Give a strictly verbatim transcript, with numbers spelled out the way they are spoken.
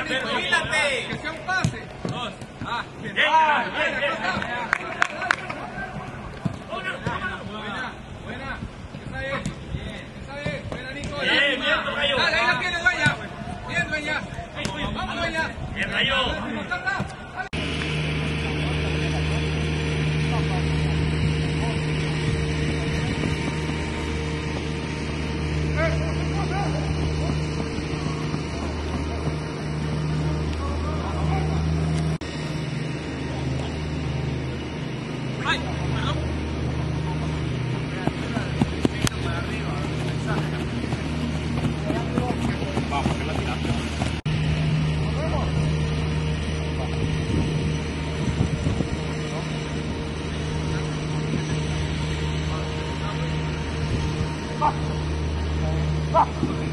¡Quítate! Que sea un pase. Dos. Ah, bien. Bien, Ah, bien, bien, bien. Buena, buena. Esa es. Esa es. Buena, Nico. Bien, bien, tocayo. Dale, ahí la tiene, dueña. Bien, dueña. Vamos, dueña. Bien, Rayo. No tarda. Ay, perdón. Vamos, que la tiraste. Va. Va.